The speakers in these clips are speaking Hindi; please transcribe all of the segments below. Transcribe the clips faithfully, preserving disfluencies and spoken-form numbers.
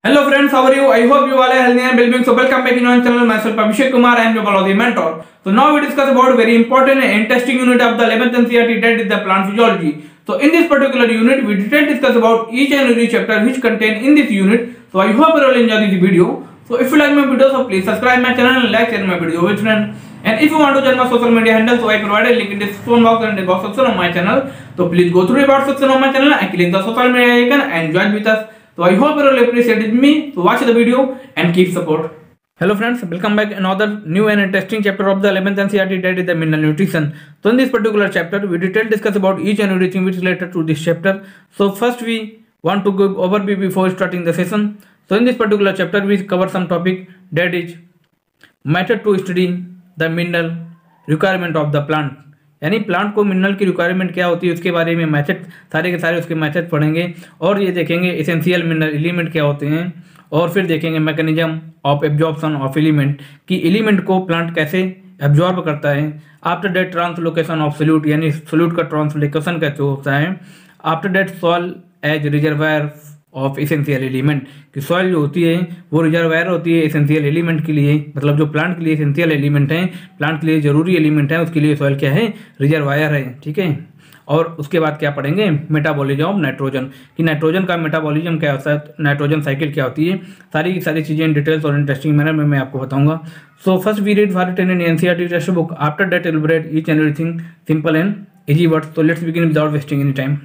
Hello friends, how are you? I hope you all are healthy and well-being. So welcome back in our channel. Myself Abhishek Kumar. I am your biology mentor. So now we discuss about very important and interesting unit of the eleventh N C E R T, that is the plant physiology. So in this particular unit, we detail discuss about each and every chapter which contain in this unit. So I hope you all enjoy this video. So if you like my video, so please subscribe my channel and like share my video with friends. And if you want to join my social media handle, so I provide a link in the description box and the box section of my channel. So please go through the about section of my channel and click the social media icon and join with us. So I hope you will appreciate with me. So watch the video and keep support. Hello friends, welcome back another new and interesting chapter of the eleventh N C E R T, that is the mineral nutrition. So in this particular chapter, we detail discuss about each and everything which is related to this chapter. So first we want to give overview before starting the session. So in this particular chapter, we cover some topic, that is method to study the mineral requirement of the plant. यानी प्लांट को मिनरल की रिक्वायरमेंट क्या होती है उसके बारे में मेथड, सारे के सारे उसके मेथड पढ़ेंगे और ये देखेंगे एसेंशियल मिनरल एलिमेंट क्या होते हैं और फिर देखेंगे mechanism of absorption of element कि एलिमेंट को प्लांट कैसे एब्जॉर्ब करता है। After that translocation of solute, यानी सोल्यूट का ट्रांसलोकेशन कैसे होता है। After that soil as reservoir of essential element कि सॉइल जो होती है वो रिजर्वायर होती है एसेंशियल एलिमेंट के लिए, मतलब जो प्लांट के लिए एसेंशियल एलिमेंट है, प्लांट के लिए जरूरी एलिमेंट है, उसके लिए सॉइल क्या है, रिजर्वायर है। ठीक है, और उसके बाद क्या पढ़ेंगे, मेटाबॉलिज्म ऑफ नाइट्रोजन कि नाइट्रोजन का मेटाबॉलिज्म क्या होता है, नाइट्रोजन साइकिल क्या होती है, सारी की सारी चीज़ें इन डिटेल्स और इंटरेस्टिंग मैनर में मैं आपको बताऊंगा। So first we read for ten in NCERT text book, after that elaborate each and everything simple and easy words. तो let's begin without wasting any time.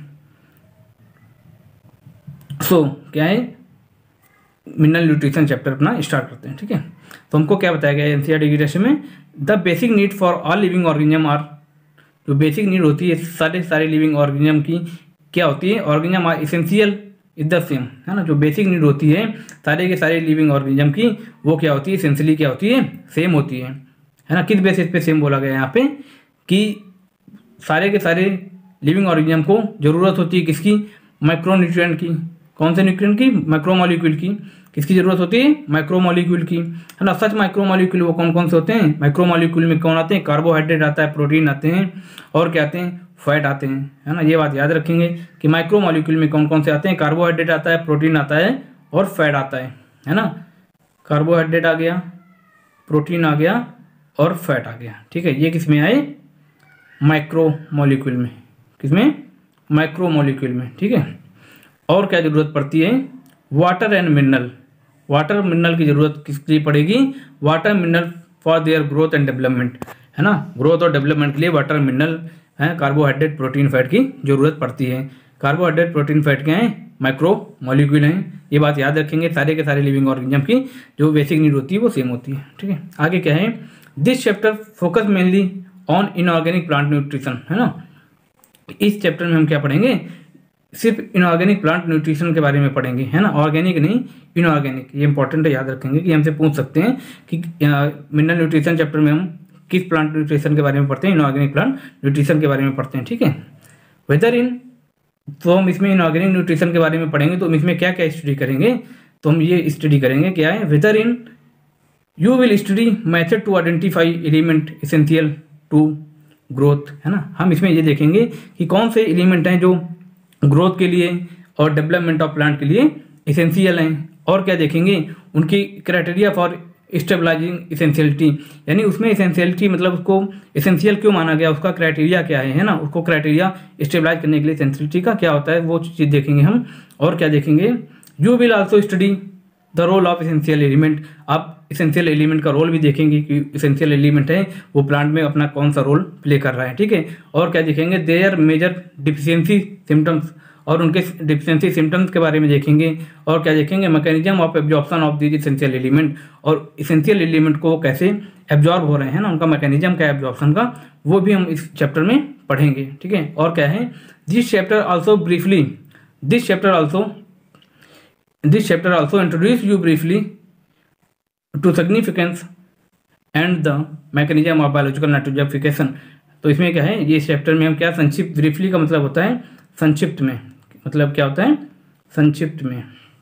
So so, क्या है, मिनरल न्यूट्रिशन चैप्टर अपना स्टार्ट करते हैं। ठीक है, तो हमको क्या बताया गया है एनसीईआरटी की टेक्स्ट में, the basic need for all living organism are, जो बेसिक नीड होती है सारे सारे लिविंग ऑर्गेनिज्म की क्या होती है, organism are essential is the same, है ना। जो बेसिक नीड होती है सारे के सारे लिविंग ऑर्गेनिज्म की वो क्या होती है, इसेंशियली क्या होती है, सेम होती है, है ना। किस बेसिस पे सेम बोला गया है यहाँ पे कि सारे के सारे लिविंग ऑर्गेनिज्म को जरूरत होती है किसकी, माइक्रोन्यूट्रिएंट की। कौन से न्यूट्रिएंट की, माइक्रोमोलिक्यूल की। किसकी जरूरत होती है, माइक्रोमोलिक्यूल की, है ना। सच माइक्रोमोलिक्यूल वो कौन कौन से होते हैं, माइक्रोमोलिक्यूल में कौन आते हैं, कार्बोहाइड्रेट आता है, प्रोटीन आते हैं और क्या आते हैं, फैट आते हैं, है ना। ये बात याद रखेंगे कि माइक्रोमोलिक्यूल में कौन कौन से आते हैं, कार्बोहाइड्रेट आता है, प्रोटीन आता है और फैट आता है, है ना। कार्बोहाइड्रेट आ गया, प्रोटीन आ गया और फैट आ गया। ठीक है, ये किस में आए, माइक्रोमोलिक्यूल में, किसमें, माइक्रोमोलिक्यूल में। ठीक है, और क्या जरूरत पड़ती है, water and mineral, water mineral की जरूरत किसके लिए पड़ेगी, water mineral for their growth and development, है ना। ग्रोथ और डेवलपमेंट के लिए वाटर मिनरल है, कार्बोहाइड्रेट प्रोटीन फैट की जरूरत पड़ती है। कार्बोहाइड्रेट प्रोटीन फैट क्या है, माइक्रो मॉलिक्यूल हैं। ये बात याद रखेंगे, सारे के सारे लिविंग ऑर्गेनिज्म की जो बेसिक नीड होती है वो सेम होती है। ठीक है, आगे क्या है, this chapter focus mainly on inorganic plant nutrition, है ना। इस चैप्टर में हम क्या पढ़ेंगे, सिर्फ इनऑर्गेनिक प्लांट न्यूट्रिशन के बारे में पढ़ेंगे, है ना, ऑर्गेनिक नहीं, इनऑर्गेनिक। ये इंपॉर्टेंट है, याद रखेंगे कि हमसे पूछ सकते हैं कि मिनरल न्यूट्रिशन चैप्टर में हम किस प्लांट न्यूट्रिशन के बारे में पढ़ते हैं, इनऑर्गेनिक प्लांट न्यूट्रिशन के बारे में पढ़ते हैं। ठीक है, वेदर इन, तो हम इसमें इनऑर्गेनिक न्यूट्रिशन के बारे में पढ़ेंगे तो हम इसमें क्या क्या स्टडी करेंगे, तो हम ये स्टडी करेंगे क्या है, whether in you will study method to identify element essential to growth, है ना। हम इसमें ये देखेंगे कि कौन से एलिमेंट हैं जो ग्रोथ के लिए और डेवलपमेंट ऑफ प्लांट के लिए इसेंशियल हैं, और क्या देखेंगे, उनकी क्राइटेरिया फॉर स्टेबलाइजिंग इसेंशियलिटी, यानी उसमें इसेंशियलिटी मतलब उसको इसेंशियल क्यों माना गया, उसका क्राइटेरिया क्या है, है ना। उसको क्राइटेरिया स्टेबलाइज करने के लिए इसेंशियलिटी का क्या होता है वो चीज़ देखेंगे हम। और क्या देखेंगे, you will also study the role of essential element, आप इसेंशियल एलिमेंट का रोल भी देखेंगे कि इसेंशियल एलिमेंट है वो प्लांट में अपना कौन सा रोल प्ले कर रहा है। ठीक है, और क्या देखेंगे, देयर मेजर डिफिशियंसी सिम्टम्स, और उनके डिफिशियंसी सिम्टम्स के बारे में देखेंगे। और क्या देखेंगे, mechanism of absorption of these essential element, और इसेंशियल एलिमेंट को कैसे एब्जॉर्ब हो रहे हैं ना, उनका मैकेनिज्म क्या है एब्जॉर्प्शन का, वो भी हम इस चैप्टर में पढ़ेंगे। ठीक है, और क्या है, this chapter also briefly this chapter also this chapter also introduce you briefly to significance and the mechanism of biological nitrogenification. तो इसमें क्या है, ये चैप्टर में हम क्या, संक्षिप्त, ब्रीफली का मतलब होता है संक्षिप्त में, मतलब क्या होता है, संक्षिप्त में।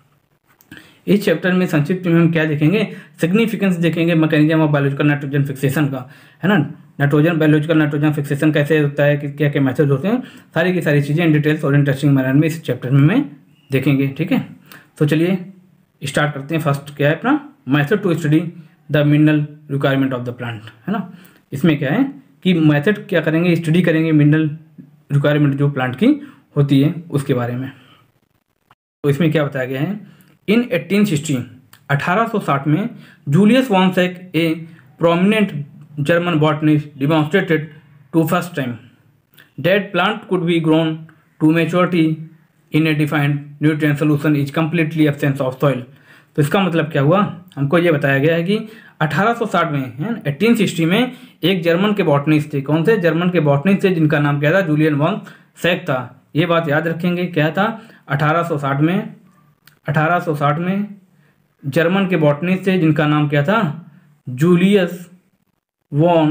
इस चैप्टर में संक्षिप्त में हम क्या देखेंगे, सिग्निफिकेंस देखेंगे mechanism of biological nitrogen fixation का, है ना। नाइट्रोजन बायोलॉजिकल नाइट्रोजन फिक्सेशन कैसे होता है, कि क्या क्या मेथड होते हैं, सारी की सारी चीज़ें इन डिटेल्स और इंटरेस्टिंग मैनर में इस चैप्टर में मैं देखेंगे। ठीक है, तो चलिए स्टार्ट करते हैं। फर्स्ट क्या है अपना method to study the mineral requirement of the plant, है ना। इसमें क्या है कि मेथड क्या करेंगे, स्टडी करेंगे मिनरल रिक्वायरमेंट जो प्लांट की होती है उसके बारे में। तो इसमें क्या बताया गया है, इन एटीन सिक्सटी अठारह सौ साठ में Julius von Sachs a prominent German botanist demonstrated to first time that plant could be grown to maturity in a defined nutrient solution is completely absence of soil. तो इसका मतलब क्या हुआ, हमको ये बताया गया है कि अठारह सौ साठ में है अठारह सौ साठ में एक जर्मन के बॉटनिस्ट थे। कौन से जर्मन के बॉटनिस्ट थे, जिनका नाम क्या था, जूलियन वॉन सैक था। ये बात याद रखेंगे, क्या था अठारह सौ साठ में अठारह सौ साठ में जर्मन के बॉटनिस्ट थे जिनका नाम क्या था, जूलियस वॉन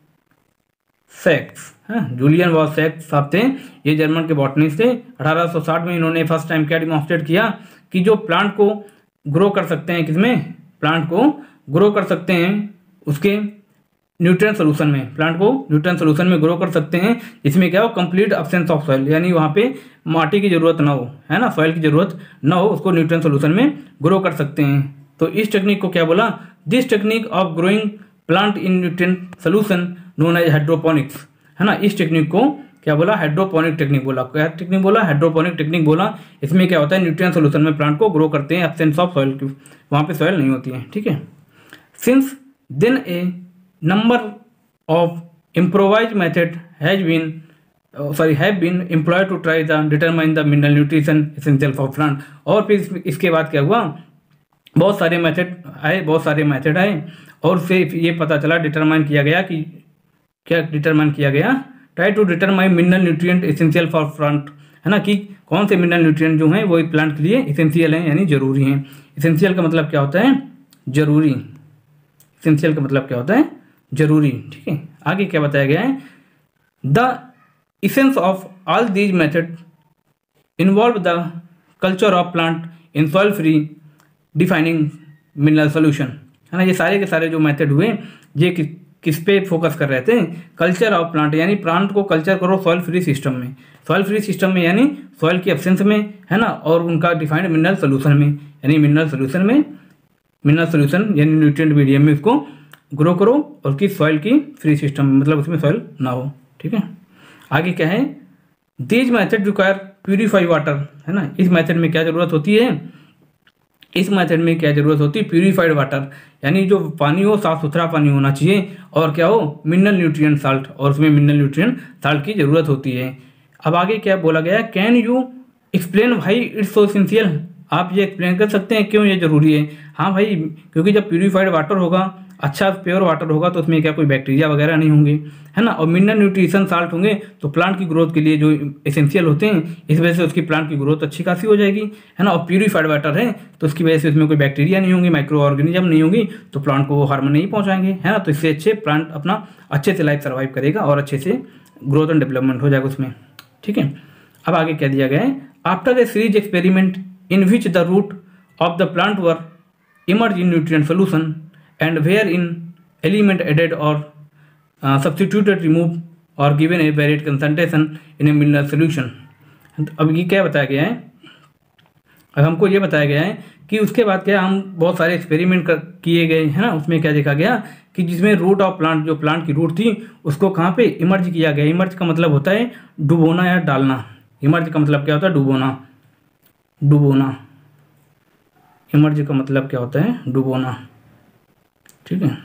सैक्स। हाँ, जूलियन वॉन सैक्स साहब थे, ये जर्मन के बॉटनिस्ट थे। अठारह सौ साठ में इन्होंने फर्स्ट टाइम क्या डिमॉन्स्ट्रेट किया कि जो प्लांट को ग्रो कर सकते हैं, किसमें, प्लांट को ग्रो कर सकते हैं उसके न्यूट्रिएंट सोल्यूशन में, प्लांट को न्यूट्रिएंट सोल्यूशन में ग्रो कर सकते हैं, इसमें क्या हो, कंप्लीट एब्सेंस ऑफ सॉइल, यानी वहाँ पे माटी की जरूरत ना हो, है ना, सॉइल की जरूरत ना हो, उसको न्यूट्रिएंट सोल्यूशन में ग्रो कर सकते हैं। तो इस टेक्निक को क्या बोला, this technique of growing plant in nutrient solution known as hydroponics, है ना। इस टेक्निक को क्या बोला, हाइड्रोपोनिक टेक्निक बोला। क्या टेक्निक बोला, हाइड्रोपोनिक टेक्निक बोला। इसमें क्या होता है, न्यूट्रिएंट सोल्यूशन में प्लांट को ग्रो करते हैं एब्सेंस ऑफ सॉइल की, वहाँ पे सॉइल नहीं होती है, ठीक है। Since then a number of improvise method has been sorry have been employed to try the determine the mineral nutrition essential for plant. और फिर इसके बाद क्या हुआ, बहुत सारे मेथड आए, बहुत सारे मेथड आए और फिर ये पता चला, डिटरमाइन किया गया कि क्या डिटरमाइन किया गया, try to determine mineral nutrient essential for plant, है ना, कि कौन से मिनरल न्यूट्रिएंट जो हैं वो प्लांट के लिए एसेंशियल हैं, यानी जरूरी हैं। एसेंशियल का मतलब क्या होता है, जरूरी। एसेंशियल का मतलब क्या होता है, जरूरी, ठीक है। आगे क्या बताया गया है, the essence of all these method involve the culture of plant in soil free defining mineral solution, है ना। ये सारे के सारे जो मेथड हुए ये कि, किस पे फोकस कर रहे थे, कल्चर ऑफ प्लांट, यानी प्लांट को कल्चर करो सॉइल फ्री सिस्टम में, सॉइल फ्री सिस्टम में यानी सॉइल की एब्सेंस में, है ना, और उनका डिफाइंड मिनरल सोल्यूशन में, यानी मिनरल सोल्यूशन में, मिनरल सोल्यूशन यानी न्यूट्रिएंट मीडियम में उसको ग्रो करो और की सॉइल की फ्री सिस्टम में, मतलब उसमें सॉइल ना हो, ठीक है। आगे क्या है, these method require purify water, है ना। इस मेथड में क्या जरूरत होती है, इस मेथड में क्या जरूरत होती है, प्यूरिफाइड वाटर, यानी जो पानी हो साफ सुथरा पानी होना चाहिए, और क्या हो, मिनरल न्यूट्रिएंट साल्ट, और उसमें मिनरल न्यूट्रिएंट साल्ट की जरूरत होती है। अब आगे क्या बोला गया, can you explain why it's so essential, आप ये एक्सप्लेन कर सकते हैं क्यों ये जरूरी है। हाँ भाई, क्योंकि जब प्यूरिफाइड वाटर होगा, अच्छा प्योर वाटर होगा, तो उसमें क्या कोई बैक्टीरिया वगैरह नहीं होंगे, है ना, और मिनरल न्यूट्रिशन साल्ट होंगे तो प्लांट की ग्रोथ के लिए जो एसेंशियल होते हैं, इस वजह से उसकी प्लांट की ग्रोथ अच्छी खासी हो जाएगी, है ना। और प्यूरिफाइड वाटर है तो उसकी वजह से उसमें कोई बैक्टीरिया नहीं होंगी, माइक्रो ऑर्गेनिज्म नहीं होंगी, तो प्लांट को वो हार्म नहीं पहुंचाएंगे, है ना। तो इससे अच्छे प्लांट अपना अच्छे से लाइफ सर्वाइव करेगा और अच्छे से ग्रोथ एंड डेवलपमेंट हो जाएगा उसमें, ठीक है। अब आगे क्या दिया गया है, after a series experiment in which the root of the plant were emerge in nutrient solution and wherein element added or uh, substituted, remove or given a varied concentration in a mineral solution। अब ये क्या बताया गया है, अब हमको ये बताया गया है कि उसके बाद क्या, हम बहुत सारे एक्सपेरिमेंट कर किए गए, है ना। उसमें क्या देखा गया कि जिसमें रूट ऑफ प्लांट, जो प्लांट की रूट थी, उसको कहाँ पे इमर्ज किया गया। इमर्ज का मतलब होता है डुबोना या डालना। इमर्ज का मतलब क्या होता है, डुबोना, डुबोना। इमर्ज का मतलब क्या होता है, डुबोना, ठीक है।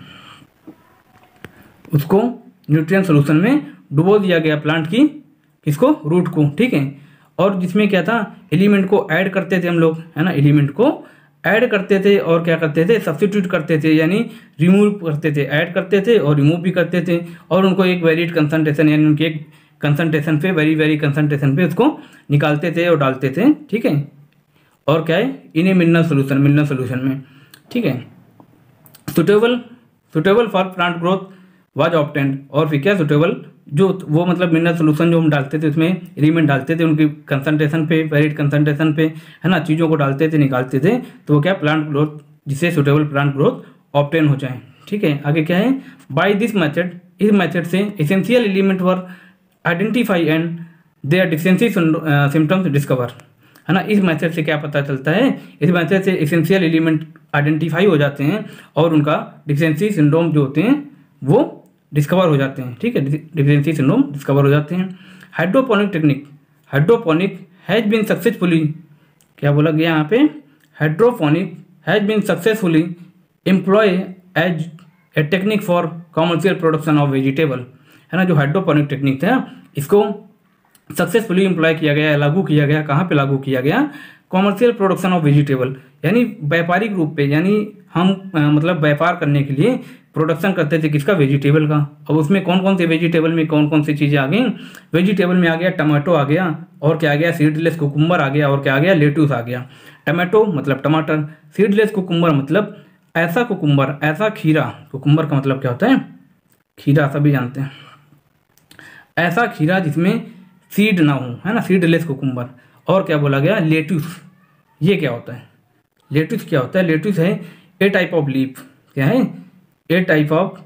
उसको न्यूट्रिएंट सोल्यूशन में डुबो दिया गया प्लांट की, किसको, रूट को, ठीक है। और जिसमें क्या था, एलिमेंट को ऐड करते थे हम लोग, है ना, एलिमेंट को ऐड करते थे और क्या करते थे, सब्स्टिट्यूट करते थे, यानी रिमूव करते थे, ऐड करते थे और रिमूव भी करते थे, और उनको एक वेरिड कंसंट्रेशन, यानी उनके एक कंसंट्रेशन पे, वेरी वेरी कंसंट्रेशन पे उसको निकालते थे और डालते थे, ठीक है। और क्या है, इन्हें मिनरल सोल्यूशन, मिनरल सोल्यूशन में, ठीक है। Suitable suitable for plant growth was obtained, और फिर क्या सुटेबल, जो वो मतलब मिनरल सोल्यूशन जो हम डालते थे उसमें एलिमेंट डालते थे, उनकी कंसंट्रेशन पे, वेरिड कंसंट्रेशन पे, है ना, चीज़ों को डालते थे, निकालते थे, तो वो क्या प्लांट ग्रोथ, जिससे सुटेबल प्लांट ग्रोथ ऑब्टेन हो जाए, ठीक है। आगे क्या है, बाय दिस मेथड, इस मेथड से essential element were identify and their deficiency symptoms discover, है ना। इस मेथड से क्या पता चलता है, इस मेथड से एसेंशियल एलिमेंट आइडेंटिफाई हो जाते हैं और उनका डिफिशियंसी सिंड्रोम जो होते हैं वो डिस्कवर हो जाते हैं, ठीक है, डिफिशियंसी सिंड्रोम डिस्कवर हो जाते हैं। Hydroponic technique, hydroponic has been successfully, क्या बोला गया यहाँ पे, hydroponic has been successfully employ as a technique for commercial production of vegetable, है ना। जो हाइड्रोपोनिक टेक्निक था इसको सक्सेसफुली एम्प्लॉय किया गया, लागू किया गया, कहाँ पे लागू किया गया, कॉमर्शियल प्रोडक्शन ऑफ वेजिटेबल, यानी व्यापारिक रूप पे, यानी हम आ, मतलब व्यापार करने के लिए प्रोडक्शन करते थे किसका, वेजिटेबल का। अब उसमें कौन कौन से वेजिटेबल में कौन कौन सी चीज़ें आ गई, वेजिटेबल में आ गया टमाटो आ गया, और क्या आ गया, सीडलेस कुकुम्बर आ गया, और क्या आ गया, लेट्यूस आ गया। टमाटो मतलब टमाटर, सीडलेस कुकुम्बर मतलब ऐसा कुकुम्बर, ऐसा खीरा, कुकुम्बर का मतलब क्या होता है, खीरा सभी जानते हैं, ऐसा खीरा जिसमें सीड ना हो, है ना, सीडलेस कुकुम्बर। और क्या बोला गया, लेट्यूस, ये क्या होता है, लेट्यूस क्या होता है, लेट्यूस है ए टाइप ऑफ लीफ, क्या है, a type of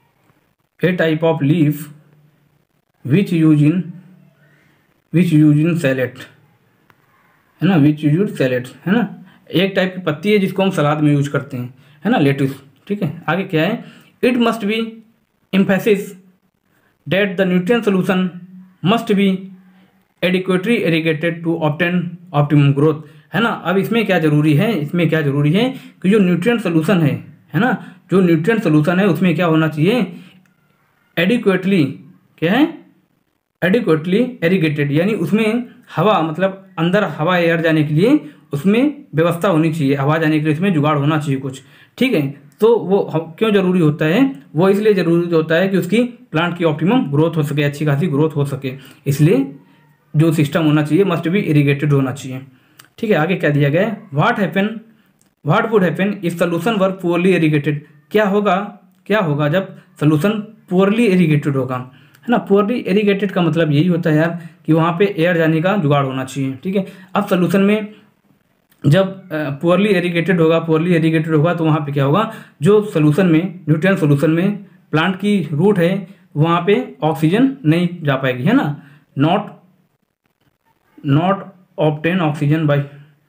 a type of leaf which use in which use in salad, है ना, विच यूज सैलेड, है ना, एक टाइप की पत्ती है जिसको हम सलाद में यूज करते हैं, है ना, लेट्यूस, ठीक है। आगे क्या है, it must be emphasis that the nutrient solution must be adequately irrigated to obtain optimum growth, है ना। अब इसमें क्या जरूरी है, इसमें क्या जरूरी है कि जो न्यूट्रिएंट सोल्यूशन है है ना, जो न्यूट्रिएंट सोल्यूशन है उसमें क्या होना चाहिए, एडिक्वेटली, क्या है, एडिक्वेटली इरिगेटेड, यानी उसमें हवा, मतलब अंदर हवा एयर जाने के लिए उसमें व्यवस्था होनी चाहिए, हवा जाने के लिए उसमें जुगाड़ होना चाहिए कुछ, ठीक है। तो वो क्यों जरूरी होता है, वो इसलिए जरूरी होता है कि उसकी प्लांट की ऑप्टिमम ग्रोथ हो सके, अच्छी खासी ग्रोथ हो सके, इसलिए जो सिस्टम होना चाहिए मस्ट बी इरिगेटेड होना चाहिए, ठीक है। आगे क्या दिया गया है, what happen what would happen if solution work poorly irrigated, क्या होगा, क्या होगा जब सोल्यूशन पुअरली इरिगेटेड होगा, है ना। पुअरली इरिगेटेड का मतलब यही होता है यार कि वहाँ पे एयर जाने का जुगाड़ होना चाहिए, ठीक है। अब सोल्यूशन में जब पुअरली इरिगेटेड होगा, पुअरली इरिगेटेड होगा तो वहाँ पे क्या होगा, जो सोल्यूशन में, न्यूट्रिएंट सोल्यूशन में प्लांट की रूट है वहाँ पे ऑक्सीजन नहीं जा पाएगी, है ना, not not obtain oxygen by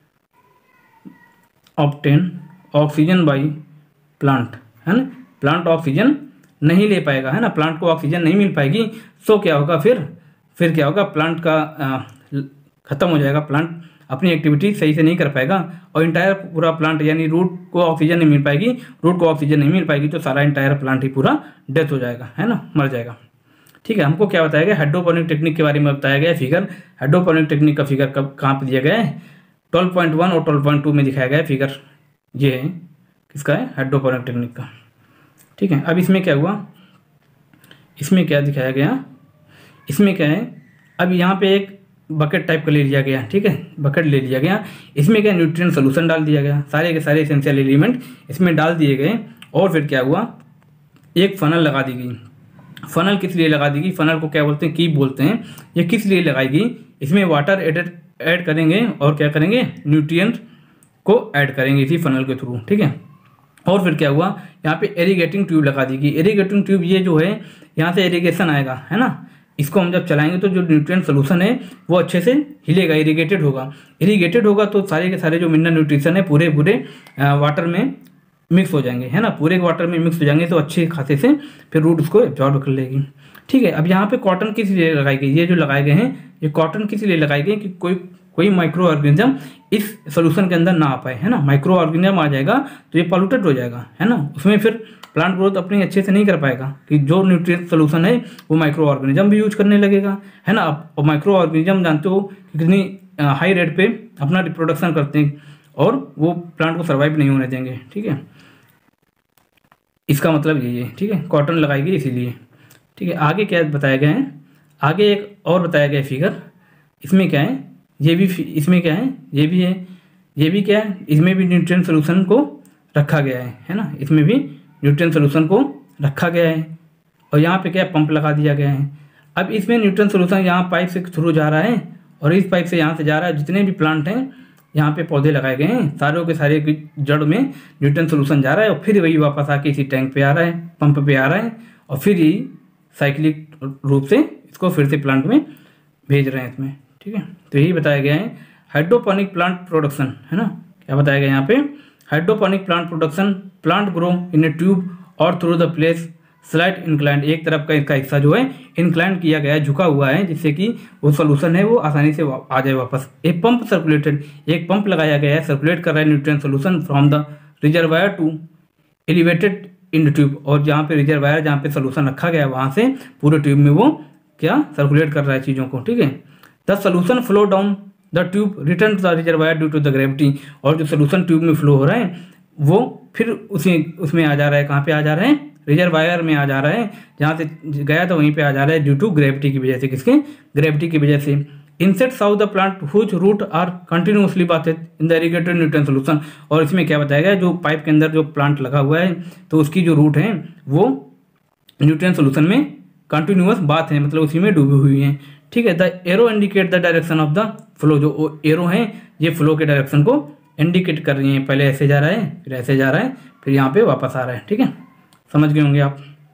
obtain oxygen by plant, है ना, प्लांट ऑक्सीजन नहीं ले पाएगा, है ना, प्लांट को ऑक्सीजन नहीं मिल पाएगी, तो क्या होगा, फिर फिर क्या होगा, प्लांट का खत्म हो जाएगा, प्लांट अपनी एक्टिविटी सही से नहीं कर पाएगा, और इंटायर पूरा प्लांट, यानी रूट को ऑक्सीजन नहीं मिल पाएगी, रूट को ऑक्सीजन नहीं मिल पाएगी तो सारा इंटायर प्लांट ही पूरा डेथ हो जाएगा, है ना, मर जाएगा, ठीक है। हमको क्या बताया गया, हाइड्रोपोनिक टेक्निक के बारे में बताया गया फिगर, हाइड्रोपोनिक टेक्निक का फिगर कब कहाँ पे दिया गया है, ट्वेल्व पॉइंट वन और ट्वेल्व पॉइंट टू में दिखाया गया है फिगर, ये है किसका है, हाइड्रोपोनिक टेक्निक का, ठीक है। अब इसमें क्या हुआ, इसमें क्या दिखाया गया, इसमें क्या है, अब यहाँ पे एक बकेट टाइप का ले लिया गया, ठीक है, बकेट ले लिया गया, इसमें क्या न्यूट्रिएंट सोल्यूशन डाल दिया गया, सारे के सारे एसेंशियल एलिमेंट इसमें डाल दिए गए, और फिर क्या हुआ, एक फनल लगा दी गई। फनल किस लिए लगा दी गई, फनल को क्या बोलते हैं, कीप बोलते हैं, ये किस लिए लगाई गई, इसमें वाटर एडेड ऐड करेंगे और क्या करेंगे, न्यूट्रिएंट को ऐड करेंगे इसी फनल के थ्रू, ठीक है। और फिर क्या हुआ, यहाँ पे इरिगेटिंग ट्यूब लगा दी गई, इरिगेटिंग ट्यूब ये जो है यहाँ से इरिगेशन आएगा, है ना, इसको हम जब चलाएंगे तो जो न्यूट्रिएंट सोल्यूशन है वो अच्छे से हिलेगा, इरिगेटेड होगा, इरिगेटेड होगा तो सारे के सारे जो मिनरल न्यूट्रिशन है पूरे पूरे वाटर में मिक्स हो जाएंगे, है ना, पूरे वाटर में मिक्स हो जाएंगे तो अच्छे खासे से फिर रूट उसको एब्जॉर्ब कर लेगी, ठीक है। अब यहाँ पे कॉटन किस लिए लगाई गई, ये जो लगाए गए हैं ये कॉटन किस लिए लगाई गई कि कोई कोई माइक्रो ऑर्गेनिज्म इस सोल्यूशन के अंदर ना आ पाए, है ना, माइक्रो ऑर्गेनिज्म आ जाएगा तो ये पॉल्यूटेड हो जाएगा, है ना, उसमें फिर प्लांट ग्रोथ अपनी अच्छे से नहीं कर पाएगा, कि जो न्यूट्रिएंट सोल्यूशन है वो माइक्रो ऑर्गेनिज्म भी यूज करने लगेगा, है ना। और माइक्रो ऑर्गेनिज्म जानते हो कि कितनी हाई रेट पे अपना रिप्रोडक्शन करते हैं और वो प्लांट को सर्वाइव नहीं होने देंगे, ठीक है, इसका मतलब यही है, ठीक है, कॉटन लगाई गई इसीलिए, ठीक है। आगे क्या बताया गया है, आगे एक और बताया गया फिगर, इसमें क्या है, ये भी इसमें क्या है, ये भी है, ये भी क्या है, इसमें भी न्यूट्रिएंट सोल्यूशन को रखा गया है, है ना, इसमें भी न्यूट्रिएंट सोल्यूशन को रखा गया है, और यहाँ पे क्या पंप लगा दिया गया है। अब इसमें न्यूट्रिएंट सोल्यूशन यहाँ पाइप से थ्रू जा रहा है और इस पाइप से यहाँ से जा रहा है, जितने भी प्लांट हैं यहाँ पे पौधे लगाए गए हैं सारों के सारे की जड़ में न्यूट्रिएंट सोल्यूशन जा रहा है और फिर वही वापस आके इसी टैंक पे आ रहा है, पंप पे आ रहा है, और फिर यही साइक्लिक रूप से इसको फिर से प्लांट में भेज रहे हैं इसमें, ठीक है। तो यही बताया गया है। हाइड्रोपोनिक प्लांट प्रोडक्शन, है ना, क्या बताया गया यहाँ पे, hydroponic plant production, plant grow in a tube और through the place slide inclined, एक तरफ का इसका हिस्सा जो है इंक्लाइंड किया गया है, झुका हुआ है, जिससे कि वो सोल्यूशन है वो आसानी से आ जाए वापस। ए पंप सर्कुलेटेड, एक पंप लगाया गया है, सर्कुलेट कर रहा है nutrient solution from the reservoir to elevated in the tube, और जहाँ पे रिजर्वायर जहाँ पे सोल्यूशन रखा गया है वहाँ से पूरे ट्यूब में वो क्या सर्कुलेट कर रहा है चीज़ों को, ठीक है। The solution flow down the tube return to the reservoir due to the gravity, और जो सोल्यूशन ट्यूब में फ्लो हो रहा है वो फिर उसी उसमें आ जा रहा है, कहाँ पे आ जा रहा है, रिजर्वायर में आ जा रहा है, जहाँ से गया था वहीं पे आ जा रहा है ड्यू टू ग्रेविटी की वजह से, किसके, ग्रेविटी की वजह से। Insets of the plant whose root are continuously bathed in the irrigated nutrient solution, और इसमें क्या बताया गया, जो पाइप के अंदर जो प्लांट लगा हुआ है तो उसकी जो रूट है वो न्यूट्रिएंट सोल्यूशन में कंटिन्यूअस बात है, मतलब उसी में डूबी हुई है, ठीक है। The arrow indicate the direction of the flow, जो एरो है ये फ्लो के डायरेक्शन को इंडिकेट कर रही है, पहले ऐसे जा रहा है, फिर ऐसे जा रहा है, फिर यहाँ पे वापस आ रहा है, ठीक है, समझ गए होंगे आप।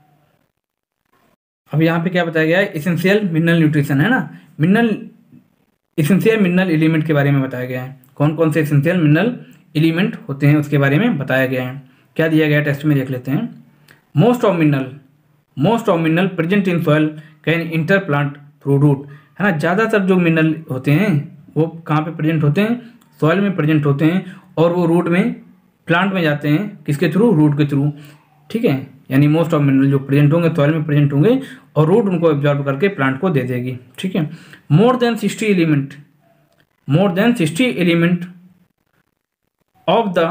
अब यहाँ पे क्या बताया गया है, एसेंशियल मिनरल न्यूट्रिशन, है ना, मिनरल एसेंशियल मिनरल एलिमेंट के बारे में बताया गया है, कौन कौन से एसेंशियल मिनरल एलिमेंट होते हैं उसके बारे में बताया गया है। क्या दिया गया टेस्ट में देख लेते हैं। Most of mineral most of mineral present in soil can enter plant through root, है ना, ज़्यादातर जो मिनरल होते हैं वो कहाँ पे प्रेजेंट होते हैं, सॉइल में प्रेजेंट होते हैं, और वो रूट में प्लांट में जाते हैं, किसके थ्रू, रूट के थ्रू, ठीक है। यानी मोस्ट ऑफ मिनरल जो प्रेजेंट होंगे सॉइल में प्रेजेंट होंगे और रूट उनको एब्जॉर्ब करके प्लांट को दे देगी, ठीक है। More than sixty element more than sixty element of the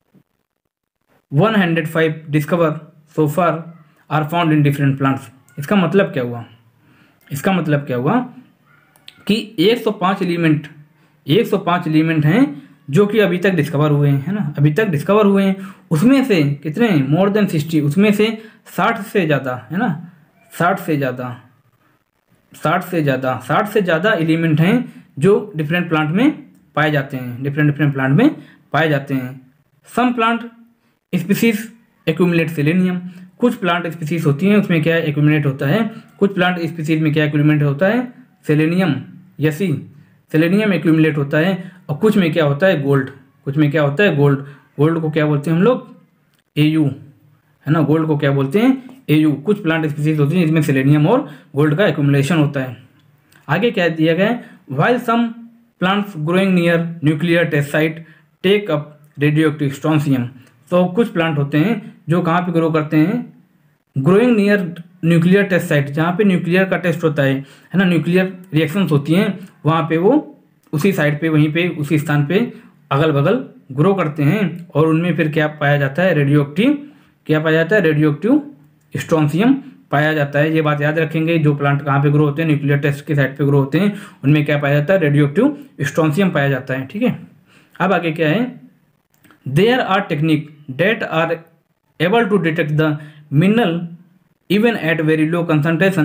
one hundred five discover so far are found in different plants. इसका मतलब क्या हुआ, इसका मतलब क्या हुआ कि एक सौ पाँच एलिमेंट एक सौ पाँच एलिमेंट हैं जो कि अभी तक डिस्कवर हुए हैं, है ना, अभी तक डिस्कवर हुए हैं, उसमें से कितने, मोर देन सिक्सटी, उसमें से साठ से ज़्यादा, है ना, साठ से ज़्यादा साठ से ज़्यादा साठ से ज़्यादा एलिमेंट हैं जो डिफरेंट प्लांट में पाए जाते हैं, डिफरेंट डिफरेंट प्लांट में पाए जाते हैं। Some plant species accumulate selenium, कुछ प्लांट स्पीसीज होती हैं उसमें क्या एक्यूमुलेट होता है, कुछ प्लांट स्पीसीज में क्या एक्यूमुलेट होता है, सेलेनियम, यसी सेलेनियम एक्यूमुलेट होता है, और कुछ में क्या होता है, गोल्ड, कुछ में क्या होता है, गोल्ड, गोल्ड को क्या बोलते हैं हम लोग, एयू, है ना, गोल्ड को क्या बोलते हैं, एयू। कुछ प्लांट स्पीसीज होती हैं जिसमें सेलेनियम और गोल्ड का एक्यूमुलेशन होता है। आगे क्या दिया गया है, while some plants growing near nuclear test site take up radioactive strontium, तो कुछ प्लांट होते हैं जो कहाँ पे ग्रो करते हैं, growing near nuclear test site, जहाँ पे न्यूक्लियर का टेस्ट होता है, है ना, न्यूक्लियर रिएक्शंस होती हैं, वहाँ पे वो उसी साइड पे, वहीं पे, उसी स्थान पे अगल बगल ग्रो करते हैं, और उनमें फिर क्या पाया जाता है, रेडियो एक्टिव, क्या पाया जाता है, रेडियो एक्टिव स्ट्रोंसियम पाया जाता है। ये बात याद रखेंगे, जो प्लांट कहाँ पे ग्रो होते हैं, न्यूक्लियर टेस्ट की साइड पे ग्रो होते हैं, उनमें क्या पाया जाता है, रेडियो एक्टिव स्ट्रोंसियम पाया जाता है, ठीक है। अब आगे क्या है, there are technique that are able to detect the mineral even at very low concentration,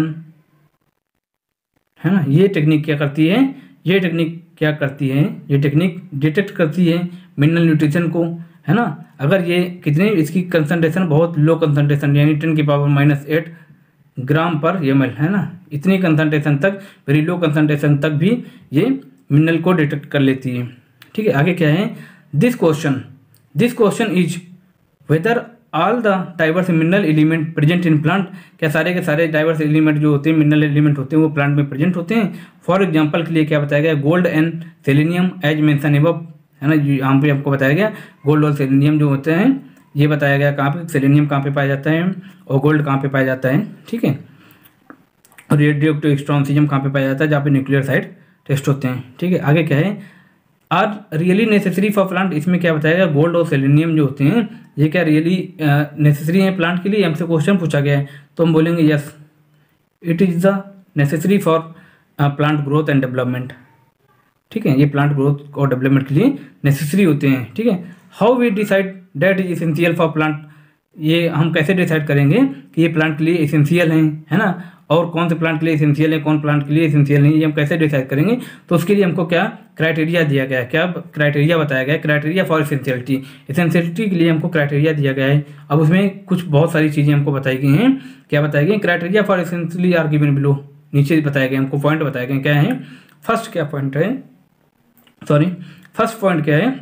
है ना, ये टेक्निक क्या करती है, ये टेक्निक क्या करती है, ये टेक्निक डिटेक्ट करती है मिनरल न्यूट्रिशन को, है ना, अगर ये कितने, इसकी कंसंट्रेशन बहुत लो कंसंट्रेशन, यानी टेन की power minus eight gram per M L, है ना, इतनी कंसंट्रेशन तक, वेरी लो कंसंट्रेशन तक भी ये मिनरल को डिटेक्ट कर लेती है, ठीक है। आगे क्या है, this question this question is whether all the diverse mineral element present in plant, क्या सारे के सारे डाइवर्स एलिमेंट जो होते हैं, मिनरल एलिमेंट होते हैं, वो प्लांट में प्रेजेंट होते हैं। फॉर एग्जांपल के लिए क्या बताया गया, gold and selenium as mention above, है ना, यहाँ पे आपको बताया गया गोल्ड और सेलेनियम जो होते हैं, ये बताया गया कहाँ पे, सेलेनियम कहाँ पे पाया जाता है और गोल्ड कहाँ पे पाया जाता है, ठीक है। और रेडियो एक्टिव स्ट्रोंसियम कहाँ पे पाया जाता है, जहाँ पे न्यूक्लियर साइड टेस्ट होते हैं, ठीक है। आगे क्या है, are really necessary for plant, इसमें क्या बताया गया, गोल्ड और सेलेनियम जो होते हैं ये क्या रियली नेसेसरी हैं प्लांट के लिए, हमसे क्वेश्चन पूछा गया है, तो हम बोलेंगे yes it is the necessary for plant growth and development, ठीक है, ये प्लांट ग्रोथ और डेवलपमेंट के लिए नेसेसरी होते हैं, ठीक है। How we decide that is essential for plant, ये हम कैसे डिसाइड करेंगे कि ये प्लांट के लिए एसेंशियल हैं, है ना, और कौन से प्लांट के लिए एसेंशियल है, कौन प्लांट के लिए एसेंशियल नहीं, ये हम कैसे डिसाइड करेंगे, तो उसके लिए हमको क्या क्राइटेरिया दिया गया है, क्या क्राइटेरिया बताया गया है, क्राइटेरिया फॉर एसेंशियलिटी, एसेंशियलिटी के लिए हमको क्राइटेरिया दिया गया है। अब उसमें कुछ बहुत सारी चीज़ें हमको बताई गई हैं, क्या बताई गई, criteria for essentially are given below, नीचे बताया गया हमको पॉइंट बताए गए क्या है। फर्स्ट क्या पॉइंट है, सॉरी फर्स्ट पॉइंट क्या है,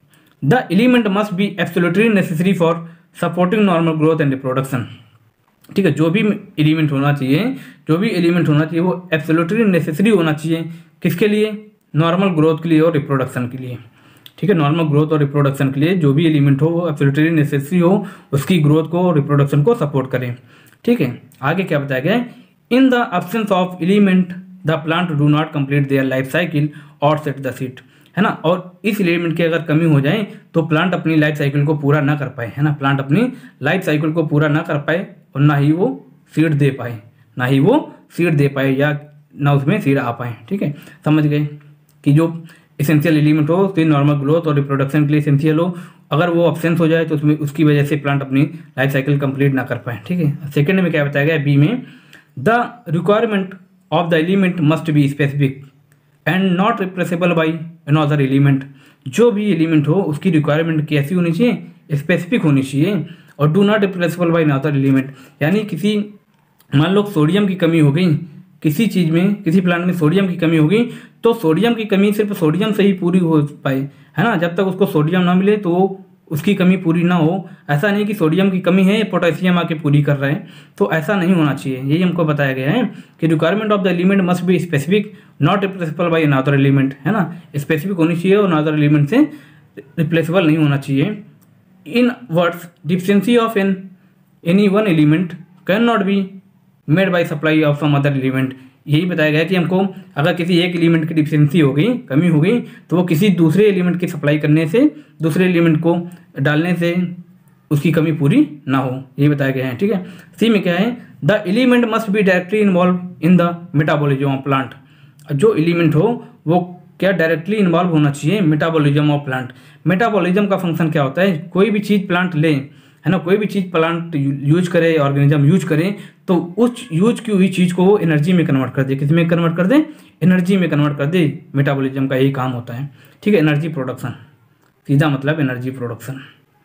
the element must be absolutely necessary for supporting normal growth and reproduction. ठीक है, जो भी एलिमेंट होना चाहिए जो भी एलिमेंट होना चाहिए वो एब्सोल्युटली नेसेसरी होना चाहिए, किसके लिए, नॉर्मल ग्रोथ के लिए और रिप्रोडक्शन के लिए। ठीक है, नॉर्मल ग्रोथ और रिप्रोडक्शन के लिए जो भी एलिमेंट हो वो एब्सोल्युटली नेसेसरी हो, उसकी ग्रोथ को और रिप्रोडक्शन को सपोर्ट करें। ठीक है, आगे क्या बताया गया है, in the absence of element the plant do not complete their life cycle और सेट द सीड, है ना। और इस एलिमेंट की अगर कमी हो जाए तो प्लांट अपनी लाइफ साइकिल को पूरा ना कर पाए, है ना, प्लांट अपनी लाइफ साइकिल को पूरा ना कर पाए और ना ही वो सीड दे पाए, ना ही वो सीड दे पाए या ना उसमें सीड आ पाए। ठीक है, समझ गए कि जो इसेंशियल एलिमेंट हो तो नॉर्मल ग्रोथ और रिप्रोडक्शन के लिए इसेंशियल हो, अगर वो अब्सेंस हो जाए तो उसमें उसकी वजह से प्लांट अपनी लाइफ साइकिल कंप्लीट ना कर पाए। ठीक है, सेकंड में क्या बताया गया बी में, the requirement of the element must be specific and not replaceable by another element. जो भी एलिमेंट हो उसकी रिक्वायरमेंट कैसी होनी चाहिए, स्पेसिफिक होनी चाहिए और do not replaceable by another element. यानी किसी मान लो सोडियम की कमी हो गई किसी चीज़ में, किसी प्लांट में सोडियम की कमी होगी तो सोडियम की कमी सिर्फ सोडियम से ही पूरी हो पाए, है ना। जब तक उसको सोडियम ना मिले तो उसकी कमी पूरी ना हो। ऐसा नहीं कि सोडियम की कमी है पोटेशियम आके पूरी कर रहा है, तो ऐसा नहीं होना चाहिए। यही हमको बताया गया है कि requirement of the element must be specific not replaceable by another element, है ना। स्पेसिफिक होनी चाहिए और अनदर एलिमेंट से रिप्लेसेबल नहीं होना चाहिए। In words deficiency of an any one element can not be made by supply of some other element. यही बताया गया कि हमको अगर किसी एक एलिमेंट की डिफिशिएंसी हो गई, कमी हो गई, तो वो किसी दूसरे एलिमेंट की सप्लाई करने से, दूसरे एलिमेंट को डालने से उसकी कमी पूरी ना हो, यही बताया गया है। ठीक है, सी में क्या है, the element must be directly involve in the metabolism of plant. जो एलिमेंट हो वो क्या डायरेक्टली इन्वॉल्व होना चाहिए मेटाबॉलिज्म ऑफ प्लांट। मेटाबॉलिज्म का फंक्शन क्या होता है, कोई भी चीज़ प्लांट ले, है ना, कोई भी चीज़ प्लांट यूज करे, ऑर्गेनिज्म यूज करे, तो उस यूज की हुई चीज़ को वो एनर्जी में कन्वर्ट कर दे। किस में कन्वर्ट कर दे, एनर्जी में कन्वर्ट कर दे। मेटाबॉलिज्म का यही काम होता है। ठीक है, एनर्जी प्रोडक्शन, सीधा मतलब energy production,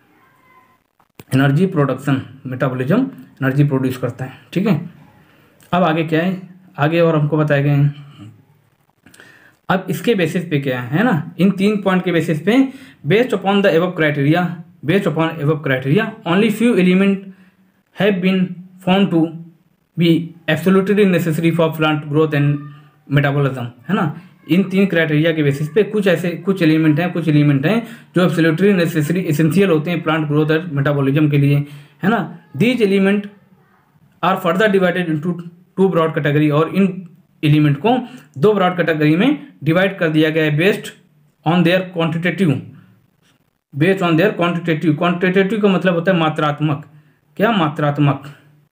energy production, metabolism energy produce करता है। ठीक है, अब आगे क्या है, आगे और हमको बताए गए हैं। अब इसके बेसिस पे क्या है ना, इन तीन पॉइंट के बेसिस पे, based upon the above criteria, based upon above criteria only few element have been found to be absolutely necessary for plant growth and metabolism, है ना। इन तीन क्राइटेरिया के बेसिस पे कुछ ऐसे कुछ एलिमेंट हैं कुछ एलिमेंट हैं जो एब्सोल्युटली नेसेसरी एसेंशियल होते हैं प्लांट ग्रोथ और मेटाबॉलिज्म के लिए, है ना। These element are further divided into two broad category, और इन एलिमेंट को दो ब्रॉड कैटेगरी में डिवाइड कर दिया गया है based on their quantitative, based on their quantitative. Quantitative का मतलब होता है मात्रात्मक, क्या मात्रात्मक,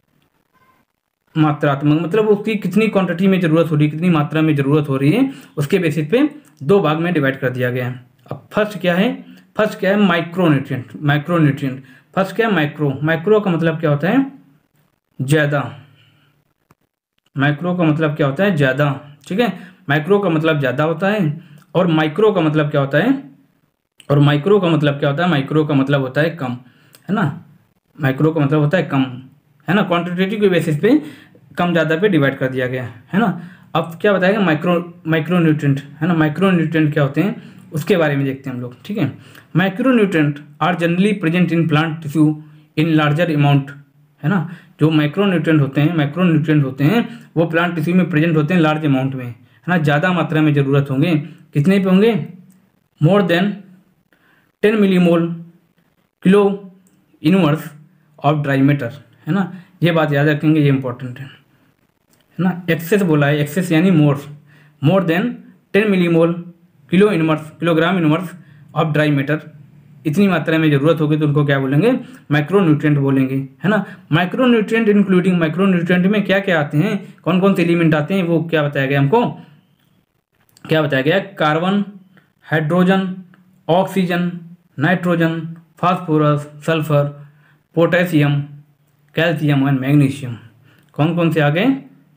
मात्रात्मक मतलब उसकी कितनी क्वांटिटी में जरूरत हो रही है, कितनी मात्रा में जरूरत हो रही है, उसके बेसिस पे दो भाग में डिवाइड कर दिया गया है। अब फर्स्ट क्या है, फर्स्ट क्या है माइक्रोन्यूट्रिएंट, माइक्रोन्यूट्रिएंट फर्स्ट क्या है माइक्रो, माइक्रो का मतलब क्या होता है ज्यादा, माइक्रो का मतलब क्या होता है ज्यादा। ठीक है, माइक्रो का मतलब ज्यादा होता है और माइक्रो का मतलब क्या होता है, और माइक्रो का मतलब क्या होता है, माइक्रो का मतलब होता है कम, है ना, माइक्रो का मतलब होता है कम, है ना। क्वांटिटेटिव के बेसिस पे कम ज़्यादा पे डिवाइड कर दिया गया है ना। अब क्या बताएगा माइक्रो माइक्रोन्यूट्रिएंट, है ना, माइक्रोन्यूट्रिएंट क्या होते हैं उसके बारे में देखते हैं हम लोग। ठीक है, micronutrient are generally present in plant tissue in larger amount, है ना। जो माइक्रोन्यूट्रिएंट होते हैं माइक्रोन्यूट्रिएंट होते हैं वो प्लांट टिश्यू में प्रेजेंट होते हैं लार्ज अमाउंट में, है ना, ज़्यादा मात्रा में ज़रूरत होंगे। कितने पे होंगे, more than ten millimole kilo inverse of dry matter, है ना। ये बात याद रखेंगे, ये इंपॉर्टेंट है, है ना। एक्सेस बोला है, एक्सेस यानी more, more than ten millimole kilo inverse, kilogram inverse of dry matter, इतनी मात्रा में जरूरत होगी तो उनको क्या बोलेंगे माइक्रोन्यूट्रिएंट बोलेंगे, है ना। माइक्रोन्यूट्रिएंट इंक्लूडिंग, माइक्रोन्यूट्रिएंट में क्या क्या आते हैं, कौन कौन से एलिमेंट आते हैं वो क्या बताया गया हमको, क्या बताया गया, carbon, hydrogen, oxygen, nitrogen, phosphorus, sulphur, potassium, calcium and magnesium. कौन कौन से आ गए,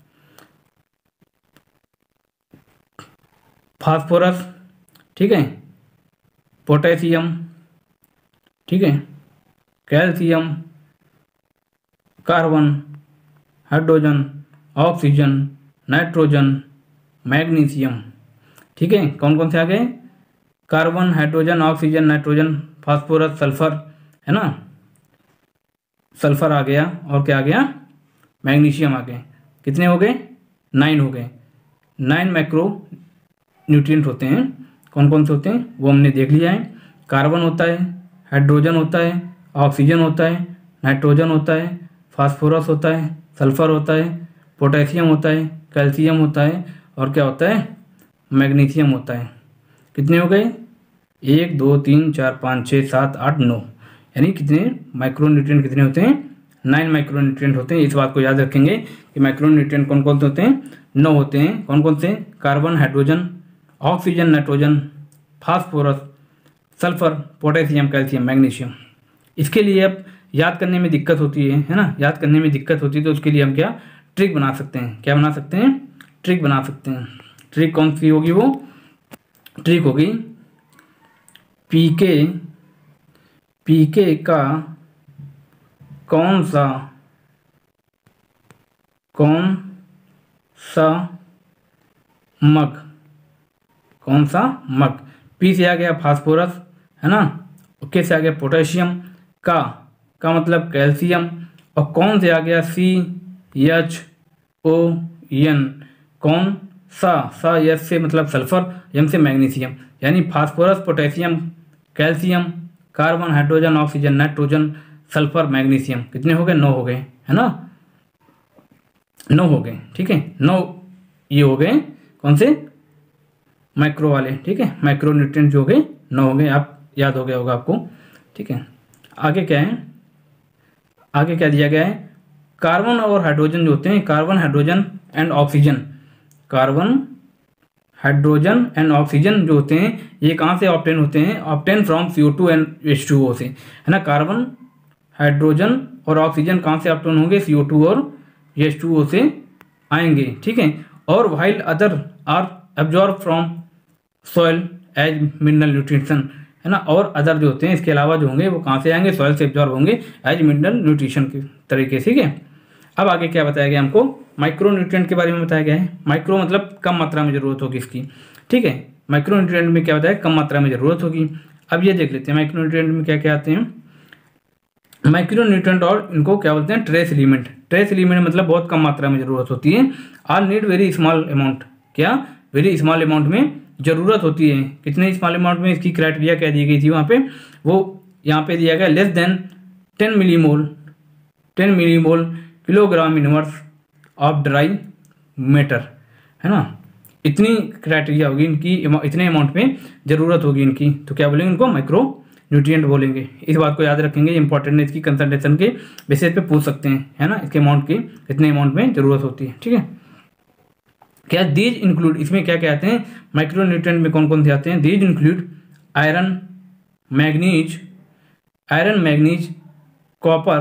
फास्फोरस, ठीक है, पोटेशियम, ठीक है, calcium, carbon, hydrogen, oxygen, nitrogen, magnesium. ठीक है, कौन कौन से आ गए, carbon, hydrogen, oxygen, nitrogen, phosphorus, sulphur, है ना, सल्फर आ गया, और क्या आ गया, मैग्नीशियम आ गए। कितने हो गए, नाइन हो गए। नाइन माइक्रो न्यूट्रिएंट होते हैं। कौन कौन से होते हैं वो हमने देख लिया है। कार्बन होता है, हाइड्रोजन होता है, ऑक्सीजन होता है, नाइट्रोजन होता है, फास्फोरस होता है, सल्फर होता है, पोटेशियम होता है, कैल्शियम होता है, और क्या होता है, मैग्नीशियम होता है। कितने हो गए, एक दो तीन चार पाँच छः सात आठ नौ, यानी कितने माइक्रोन्यूट्रिएंट कितने होते हैं, नाइन माइक्रोन्यूट्रिएंट होते हैं। इस बात को याद रखेंगे कि माइक्रोन्यूट्रिएंट कौन कौन से होते हैं, नौ होते हैं। कौन कौन से, carbon, hydrogen, oxygen, nitrogen, phosphorus, sulphur, potassium, calcium, magnesium. इसके लिए अब याद करने में दिक्कत होती है है ना, याद करने में दिक्कत होती है, तो उसके लिए हम क्या ट्रिक बना सकते हैं, क्या बना सकते हैं, ट्रिक बना सकते हैं। ट्रिक कौन सी होगी, वो ट्रिक होगी पीके पीके का कौन सा कौन सा मग, कौन सा मग, पी से आ गया फास्फोरस, है ना, के से आ गया पोटेशियम, का का मतलब कैल्शियम, और कौन से आ गया, सी एच ओ एन, कौन सा, सा एच से मतलब सल्फर, एम से मैग्नीशियम, यानी phosphorus, potassium, calcium, carbon, hydrogen, oxygen, nitrogen, sulphur, magnesium. कितने हो गए, नौ हो गए, है ना, नौ हो गए। ठीक है, नौ ये हो गए कौन से, माइक्रो वाले। ठीक है, माइक्रो न्यूट्रिएंट जो हो गए नौ हो गए, आप याद हो गया होगा आपको। ठीक है, आगे क्या है, आगे क्या दिया गया है, कार्बन और हाइड्रोजन जो होते हैं, carbon, hydrogen and oxygen, carbon, hydrogen and oxygen जो होते हैं ये कहाँ से ऑब्टेन होते हैं, obtain from C O two and H two O से, है ना। कार्बन, हाइड्रोजन और ऑक्सीजन कहाँ से ऑब्टेन होंगे, सी ओ टू और एच टू ओ से आएंगे। ठीक है, और while other are absorb from soil as mineral nutrition, है ना, और अदर जो होते हैं इसके अलावा जो होंगे वो कहाँ से आएंगे, सॉइल से एब्जॉर्ब होंगे एज मिनरल न्यूट्रिशन के तरीके से। ठीक है, अब आगे क्या बताया गया हमको, माइक्रो न्यूट्रिएंट के बारे में बताया गया है। माइक्रो मतलब कम मात्रा में जरूरत होगी इसकी। ठीक है, माइक्रो न्यूट्रिएंट में क्या बताया, कम मात्रा में जरूरत होगी। अब ये देख लेते हैं माइक्रो न्यूट्रिएंट में क्या क्या आते हैं। माइक्रो न्यूट्रिएंट और इनको क्या बोलते हैं, ट्रेस एलिमेंट। ट्रेस एलिमेंट मतलब बहुत कम मात्रा में जरूरत होती है। Are need very small amount, क्या वेरी स्मॉल अमाउंट में जरूरत होती है। कितने स्मॉल अमाउंट में, इसकी क्राइटेरिया क्या दी गई थी वहाँ पे, वो यहाँ पे दिया गया less than ten millimole ten millimole kilogram inverse of dry matter, है ना। इतनी क्राइटेरिया होगी इनकी, इतने अमाउंट में जरूरत होगी इनकी, तो क्या बोलेंगे इनको, माइक्रो न्यूट्रिएंट बोलेंगे। इस बात को याद रखेंगे, इंपॉर्टेंट है, इसकी कंसंट्रेशन के बेसिस पे पूछ सकते हैं, है ना, इसके अमाउंट की इतने अमाउंट में जरूरत होती है। ठीक है, क्या दीज इंक्लूड, इसमें क्या क्या आते हैं माइक्रो न्यूट्रिएंट में, कौन कौन से आते हैं, these include iron, manganese, iron, manganese, copper,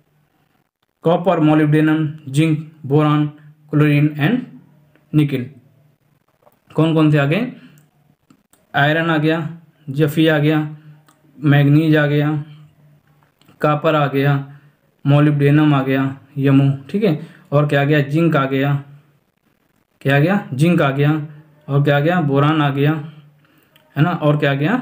copper, molybdenum, zinc, boron, chlorine and nickel. कौन कौन से आ गए, आयरन आ गया, जफी आ गया, मैग्नीज आ गया, कॉपर आ गया, मोलिब्डेनम आ गया, यमो। ठीक है, और क्या आ गया, जिंक आ गया, क्या आ गया, जिंक आ गया, और क्या आ गया, बोरान आ गया, है ना, और क्या आ गया,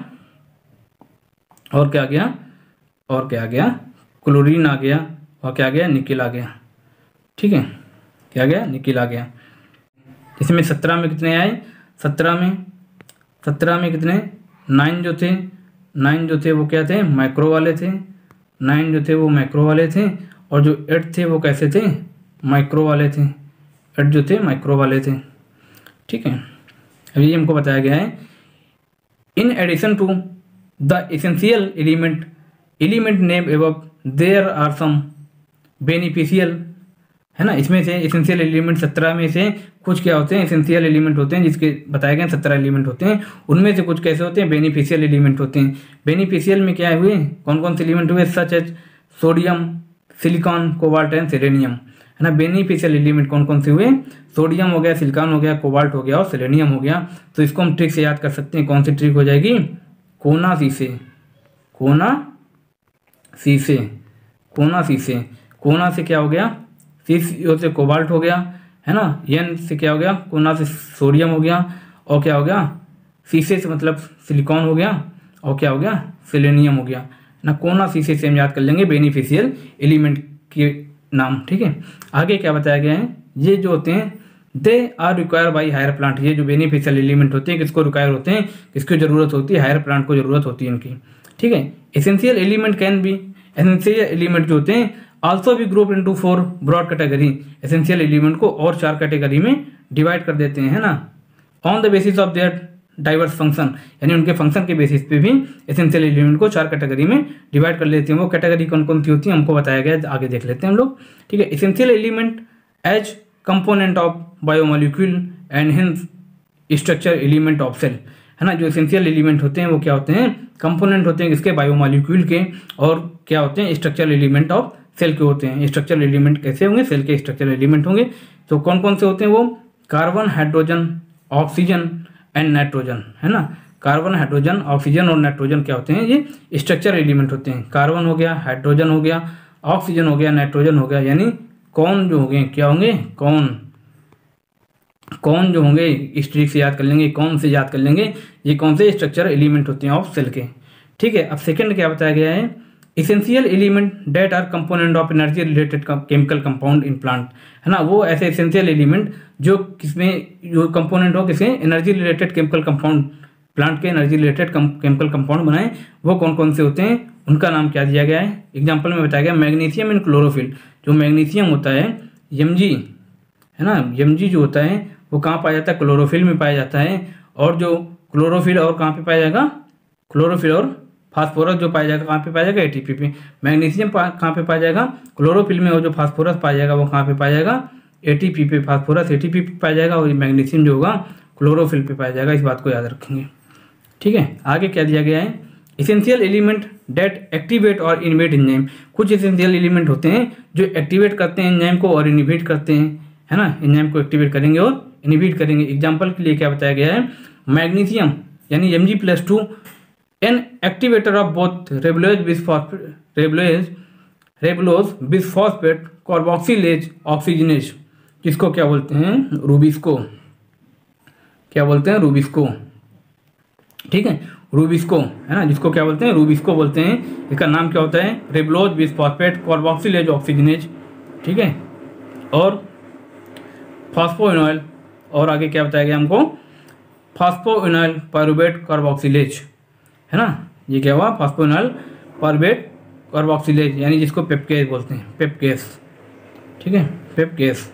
और क्या आ गया, और क्या आ गया, क्लोरीन आ गया, और क्या आ गया, निकिल आ गया। ठीक है, क्या आ गया, निकिल आ गया। इसमें सत्रह में कितने आए, सत्रह में सत्रह में कितने, नाइन जो थे, नाइन जो थे वो क्या थे, माइक्रो वाले थे, नाइन जो थे वो माइक्रो वाले थे, और जो एट थे वो कैसे थे, माइक्रो वाले थे, एट जो थे माइक्रो वाले थे। ठीक है, अभी हमको बताया गया है, in addition to the essential element element name एवं देयर आर सम बेनिफिशियल, है ना। इसमें से एसेंशियल एलिमेंट सत्रह में से कुछ क्या होते हैं, एसेंशियल एलिमेंट होते हैं, जिसके बताए गए सत्रह एलिमेंट होते हैं, उनमें से कुछ कैसे होते हैं, बेनिफिशियल एलिमेंट होते हैं। बेनिफिशियल में क्या हुए, कौन कौन से एलिमेंट हुए, such as sodium, silicon, cobalt and selenium, है ना। बेनिफिशियल एलिमेंट कौन कौन से हुए, सोडियम हो गया, सिलिकॉन हो गया, कोबाल्ट हो गया और सेलेनियम हो गया। तो इसको हम ट्रिक से याद कर सकते हैं, कौन सी ट्रिक हो जाएगी, कोना शीशे, कोना शीशे, कोना शीशे, कोना से क्या हो गया, सी से कोबाल्ट हो गया, है ना, एन से क्या हो गया, कोना से सोडियम हो गया, और क्या हो गया, शीशे से मतलब सिलिकॉन हो गया, और क्या हो गया, सेलेनियम हो गया ना। कौन सा शीशे से हम याद कर लेंगे बेनिफिशियल एलिमेंट के नाम, ठीक है। आगे क्या बताया गया है, ये जो होते हैं they are require by higher plant, ये जो बेनिफिशियल एलिमेंट होते हैं किसको रिक्वायर होते हैं, किसकी जरूरत होती है, हायर प्लांट को जरूरत होती है इनकी, ठीक है। Essential element can be, essential element जो होते हैं आल्सो भी group into four broad category, essential element को और चार कैटेगरी में डिवाइड कर देते हैं, है ना, on the basis of their diverse function, यानी उनके फंक्शन के बेसिस पे भी एसेंशियल एलिमेंट को चार कैटेगरी में डिवाइड कर लेते हैं। वो कैटेगरी कौन कौन सी होती है हमको बताया गया है, आगे देख लेते हैं हम लोग, ठीक है। Essential element as component of biomolecule and hence structure element of cell, है ना। जो एसेंशियल एलिमेंट होते हैं वो क्या होते हैं, कंपोनेंट होते हैं किसके, बायोमोलिक्यूल के, और क्या होते हैं, स्ट्रक्चरल एलिमेंट ऑफ सेल के होते हैं। स्ट्रक्चरल एलिमेंट कैसे होंगे, सेल के स्ट्रक्चरल एलिमेंट होंगे। तो कौन कौन से होते हैं वो, carbon, hydrogen, oxygen and nitrogen, है ना। कार्बन, हाइड्रोजन, ऑक्सीजन और नाइट्रोजन क्या होते हैं, ये स्ट्रक्चर एलिमेंट होते हैं। कार्बन हो गया, हाइड्रोजन हो गया, ऑक्सीजन हो गया, नाइट्रोजन हो गया, यानी कौन जो होंगे, क्या होंगे, कौन कौन जो होंगे, इस ट्रिक से याद कर लेंगे, कौन से याद कर लेंगे, ये कौन से स्ट्रक्चर एलिमेंट होते हैं ऑफ सेल के, ठीक है। अब सेकंड क्या बताया गया है, essential element that are component of energy related chemical compound in plant, है ना। वो ऐसे एसेंशियल एलिमेंट जो किसमें जो कंपोनेंट हो किसे, energy related chemical compound, plant के एनर्जी रिलेटेड केमिकल कंपाउंड बनाए, वो कौन कौन से होते हैं, उनका नाम क्या दिया गया है। एग्जाम्पल में बताया गया मैग्नीशियम इन क्लोरोफिल, जो मैग्नीशियम होता है एमजी, है ना, एमजी जो होता है वो कहाँ पाया जाता है, क्लोरोफिल में पाया जाता है। और जो क्लोरोफिल और कहाँ पे पाया जाएगा, क्लोरोफिल और फास्फोरस जो पाया जाएगा कहाँ पे पाया जाएगा, एटीपी पे। मैग्नीशियम कहाँ पे पाया जाएगा, क्लोरोफिल में, और जो फास्फोरस पाया जाएगा वो कहाँ पे पाया जाएगा, एटीपी पे। फास्फोरस एटीपी पे पाया जाएगा और मैग्नीशियम जो होगा क्लोरोफिल पे पाया जाएगा, इस बात को याद रखेंगे, ठीक है। आगे क्या दिया गया है, एसेंशियल एलिमेंट डेट एक्टिवेट और इनहिबिट एंजाइम, कुछ एसेंशियल एलिमेंट होते हैं जो एक्टिवेट करते हैं एंजाइम को और इनहिबिट करते हैं, है ना, एंजाइम को एक्टिवेट करेंगे और इनहिबिट करेंगे। एग्जाम्पल के लिए क्या बताया गया है, मैग्नीशियम यानी M G plus two an activator of both ribulose bisphosphate ribulose ribulose bisphosphate carboxylase oxygenase, जिसको क्या बोलते हैं, रूबिस्को, क्या बोलते हैं, रूबिस्को, ठीक है, रूबिस्को, है ना, जिसको क्या बोलते हैं, रूबिस्को बोलते हैं। इसका नाम क्या होता है, रेबुलोज बिसफॉस्फेट कार्बोक्सिलेज ऑक्सीजनेज, ठीक है। और फास्फोइनॉइल, और आगे क्या बताया गया हमको, फास्फोइनॉइल पायरुवेट कार्बोक्सिलेज, है ना, ये क्या हुआ, फास्फोइनॉइल पायरुवेट कार्बोक्सिलेज, यानी जिसको पेपकेस बोलते हैं, पेपकेस, ठीक है, पेपकेस,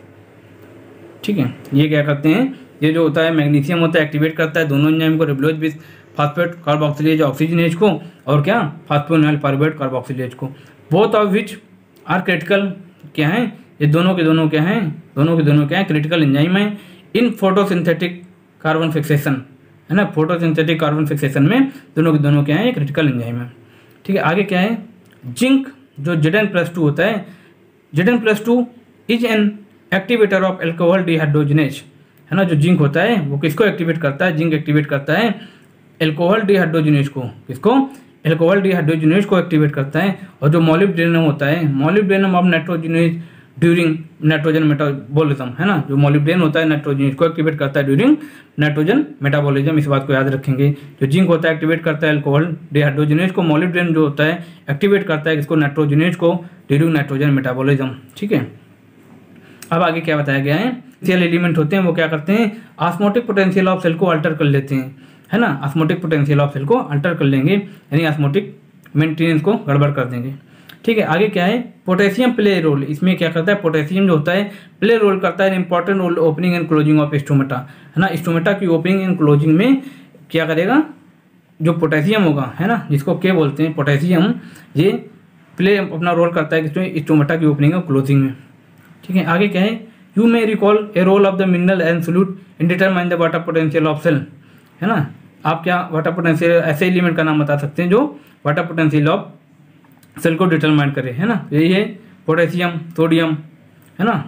ठीक है। ये क्या करते हैं, ये जो होता है मैग्नीशियम होता है एक्टिवेट करता है दोनों एंजाइम को, रेबुलोज बिस फास्फेट कार्बोक्सिलेज ऑक्सीजनेज को, और क्या, फास्फोइनॉइल पायरुवेट कार्बोक्सिलेज को। Both of which are critical, क्या है, ये दोनों के दोनों क्या हैं, दोनों के दोनों क्या है, क्रिटिकल एंजाइम है इन फोटोसिंथेटिक कार्बन फिक्सेशन, है ना, फोटोसिंथेटिक कार्बन फिक्सेशन में दोनों के दोनों क्या है, क्रिटिकल एंजाइम है, ठीक है। आगे क्या है, जिंक जो जेड एन प्लस टू होता है, Z N plus two is an activator of alcohol dehydrogenase, है ना, जो जिंक होता है वो किसको एक्टिवेट करता है, जिंक एक्टिवेट करता है एल्कोहल डिहाइड्रोजनेज को, किसको, एल्कोहल डिहाइड्रोजनेज को एक्टिवेट करता है। और जो मॉलिब्डेनम होता है, molybdenum of nitrogenase during nitrogen metabolism, है ना, जो मॉलिब्डेन होता है नाइट्रोजन को एक्टिवेट करता है ड्यूरिंग नाइट्रोजन मेटाबॉलिज्म, इस बात को याद रखेंगे। जो जिंक होता है एक्टिवेट करता है अल्कोहल डिहाइड्रोजनेज को, मॉलिब्डेन जो होता है एक्टिवेट करता है इसको, नाइट्रोजनेज को ड्यूरिंग नाइट्रोजन मेटाबॉलिज्म, ठीक है। अब आगे क्या बताया गया है, सेल एलिमेंट होते हैं वो क्या करते हैं, ऑस्मोटिक पोटेंशियल ऑफ सेल को अल्टर कर लेते हैं, है ना, ऑस्मोटिक पोटेंशियल ऑफ सेल को अल्टर कर लेंगे, यानी ऑस्मोटिक मेंटेनेंस को गड़बड़ कर देंगे, ठीक है। आगे क्या है, पोटेशियम प्ले रोल, इसमें क्या करता है, पोटेशियम जो होता है प्ले रोल करता है important role opening and closing of stomata, है ना, स्टोमेटा की ओपनिंग एंड क्लोजिंग में क्या करेगा, जो पोटेशियम होगा, है ना, जिसको क्या बोलते हैं, पोटेशियम, ये प्ले अपना रोल करता है किसमें, स्टोमेटा की ओपनिंग और क्लोजिंग में, ठीक है। आगे क्या है, you may recall a role of the mineral and solute in determine the water potential of cell, है ना, आप क्या वाटर पोटेंशियल ऐसे एलिमेंट का नाम बता सकते हैं जो वाटर पोटेंशियल ऑफ सेल को डिटरमाइन करे, है ना, यही है पोटेशियम, सोडियम, है ना,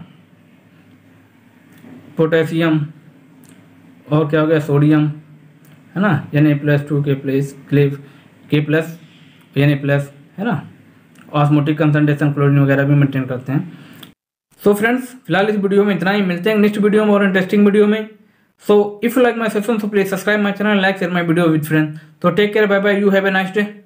पोटेशियम और क्या हो गया, सोडियम, है ना, N A plus two K plus क्लेव K plus N A plus, है ना, ऑस्मोटिक कंसंट्रेशन क्लोरीन वगैरह भी मेंटेन करते हैं। सो फ्रेंड्स, फिलहाल इस वीडियो में इतना ही, मिलते हैं नेक्स्ट वीडियो में और इंटरेस्टिंग वीडियो में। So if you like my session, so please subscribe my channel, like, share my video with friends. So take care, bye bye, you have a nice day.